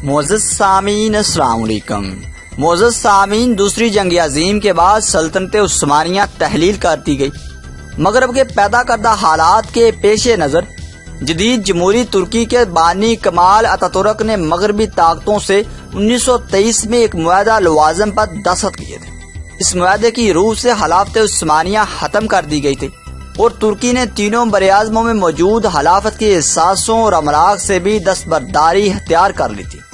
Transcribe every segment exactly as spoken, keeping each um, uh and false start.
معزز سامعین السلام علیکم۔ معزز سامعین، دوسری جنگ عظیم کے بعد سلطنت عثمانیہ تحلیل کر دی گئی۔ مغرب کے پیدا کردہ حالات کے پیش نظر جدید جمہوری ترکی کے بانی کمال اتاتورک نے مغربی طاقتوں سے انیس سو تیئیس میں ایک معاہدہ لوازم پر دستخط کیے تھے۔ اس معاہدے کی روح سے خلافت عثمانیہ ختم کر دی گئی تھی اور ترکی نے تینوں براعظموں میں موجود خلافت کے احساسوں اور املاک سے بھی دستبرداری اختیار کر لی تھی۔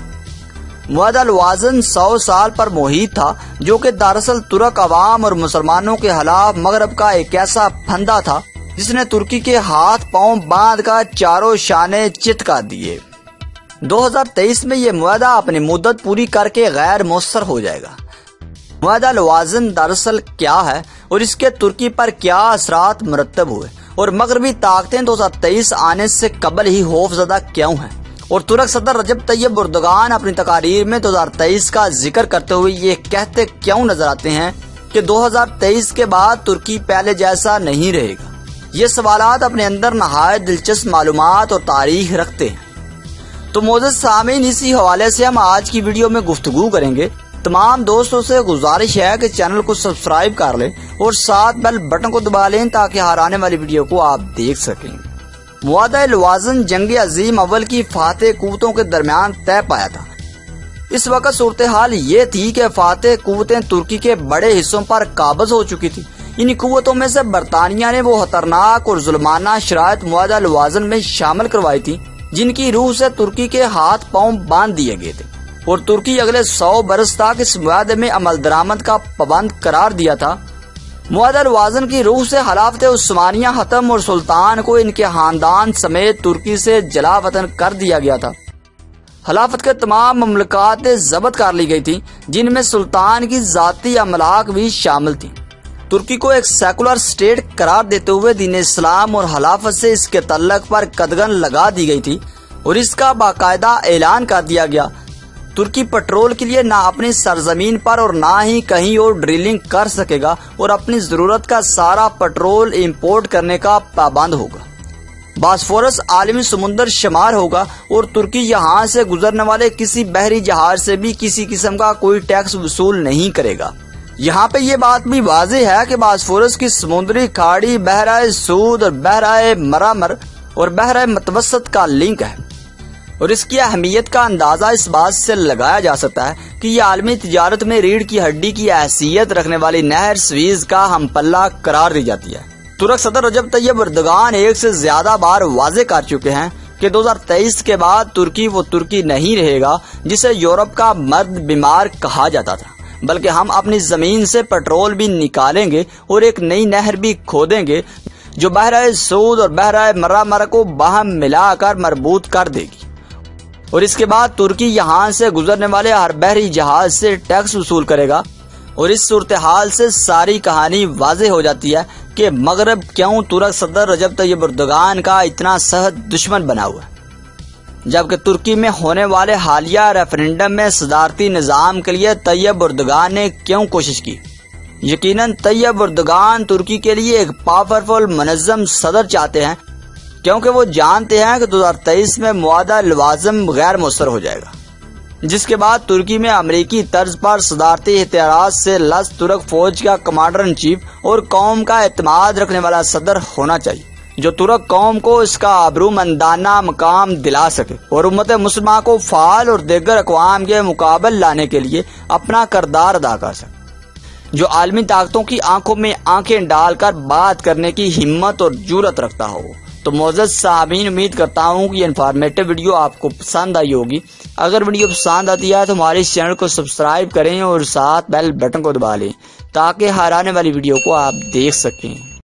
معاہدہ لوازم سو سال پر محیط تھا، جو کہ دراصل ترک عوام اور مسلمانوں کے خلاف مغرب کا ایک ایسا پھندا تھا جس نے ترکی کے ہاتھ پاؤں باندھ کر چاروں شانے چت کر دیے۔ دو ہزار تیئیس میں یہ معاہدہ اپنی مدت پوری کر کے غیر مؤثر ہو جائے گا۔ معاہدہ لوازم دراصل کیا ہے اور اس کے ترکی پر کیا اثرات مرتب ہوئے، اور مغربی طاقتیں دو ہزار تیئیس آنے سے قبل ہی خوف زدہ کیوں ہیں، اور ترک صدر رجب طیب اردوغان اپنی تقاریر میں دو ہزار تیئیس کا ذکر کرتے ہوئے یہ کہتے کیوں نظر آتے ہیں کہ دو ہزار تیئیس کے بعد ترکی پہلے جیسا نہیں رہے گا۔ یہ سوالات اپنے اندر نہایت دلچسپ معلومات اور تاریخ رکھتے ہیں۔ تو معزز سامعین، اسی حوالے سے ہم آج کی ویڈیو میں گفتگو کریں گے۔ تمام دوستوں سے گزارش ہے کہ چینل کو سبسکرائب کر لیں اور ساتھ بیل بٹن کو دبا لیں تاکہ ہر آنے والی ویڈیو کو آپ دیکھ سکیں۔ معاہدہ لوازم جنگ عظیم اول کی فاتح قوتوں کے درمیان طے پایا تھا۔ اس وقت صورتحال یہ تھی کہ فاتح قوتیں ترکی کے بڑے حصوں پر قابض ہو چکی تھی۔ ان قوتوں میں سے برطانیہ نے وہ خطرناک اور ظلمانہ شرائط معاہدہ لوازم میں شامل کروائی تھی جن کی روح سے ترکی کے ہاتھ پاؤں باندھ دیے گئے تھے، اور ترکی اگلے سو برس تک اس معاہدے میں عمل درآمد کا پابند قرار دیا تھا۔ معاہدہ لوازم کی روح سے خلافت عثمانیہ ختم اور سلطان کو ان کے خاندان سمیت ترکی سے جلا وطن کر دیا گیا تھا۔ خلافت کے تمام مملکات ضبط کر لی گئی تھی، جن میں سلطان کی ذاتی املاک بھی شامل تھی۔ ترکی کو ایک سیکولر اسٹیٹ قرار دیتے ہوئے دین اسلام اور خلافت سے اس کے تعلق پر قدغن لگا دی گئی تھی اور اس کا باقاعدہ اعلان کر دیا گیا۔ ترکی پیٹرول کے لیے نہ اپنی سرزمین پر اور نہ ہی کہیں اور ڈرلنگ کر سکے گا اور اپنی ضرورت کا سارا پیٹرول امپورٹ کرنے کا پابند ہوگا۔ باسفورس عالمی سمندر شمار ہوگا اور ترکی یہاں سے گزرنے والے کسی بحری جہاز سے بھی کسی قسم کا کوئی ٹیکس وصول نہیں کرے گا۔ یہاں پہ یہ بات بھی واضح ہے کہ باسفورس کی سمندری کھاڑی بحرہ سود اور بحرہ مرامر اور بحرہ متوسط کا لنک ہے، اور اس کی اہمیت کا اندازہ اس بات سے لگایا جا سکتا ہے کہ یہ عالمی تجارت میں ریڑھ کی ہڈی کی حیثیت رکھنے والی نہر سویز کا ہم پلہ قرار دی جاتی ہے۔ ترک صدر رجب طیب اردوغان ایک سے زیادہ بار واضح کر چکے ہیں کہ دو ہزار تیئیس کے بعد ترکی وہ ترکی نہیں رہے گا جسے یورپ کا مرد بیمار کہا جاتا تھا، بلکہ ہم اپنی زمین سے پیٹرول بھی نکالیں گے اور ایک نئی نہر بھی کھودیں گے جو بحرہ سود اور بحرہ مرامر کو باہم ملا کر مربوط کر دے گی، اور اس کے بعد ترکی یہاں سے گزرنے والے ہر بحری جہاز سے ٹیکس وصول کرے گا۔ اور اس صورتحال سے ساری کہانی واضح ہو جاتی ہے کہ مغرب کیوں ترک صدر رجب طیب اردوغان کا اتنا سخت دشمن بنا ہوا ہے، جبکہ ترکی میں ہونے والے حالیہ ریفرنڈم میں صدارتی نظام کے لیے طیب اردوغان نے کیوں کوشش کی۔ یقیناً طیب اردوغان ترکی کے لیے ایک پاورفل منظم صدر چاہتے ہیں، کیونکہ وہ جانتے ہیں کہ دو ہزار تیئیس میں معاہدہ لوازم غیر مؤثر ہو جائے گا، جس کے بعد ترکی میں امریکی طرز پر صدارتی اختیارات سے لس ترک فوج کا کمانڈر ان چیف اور قوم کا اعتماد رکھنے والا صدر ہونا چاہیے، جو ترک قوم کو اس کا آبرومندانہ مقام دلا سکے اور امت مسلمہ کو فعال اور دیگر اقوام کے مقابل لانے کے لیے اپنا کردار ادا کر سکے، جو عالمی طاقتوں کی آنکھوں میں آنکھیں ڈال کر بات کرنے کی ہمت اور جرأت رکھتا ہو۔ تو معزز سامعین، امید کرتا ہوں کہ یہ انفارمیٹو ویڈیو آپ کو پسند آئی ہوگی۔ اگر ویڈیو پسند آتی ہے تو ہمارے اس چینل کو سبسکرائب کریں اور ساتھ بیل بٹن کو دبا لیں تاکہ ہر آنے والی ویڈیو کو آپ دیکھ سکیں۔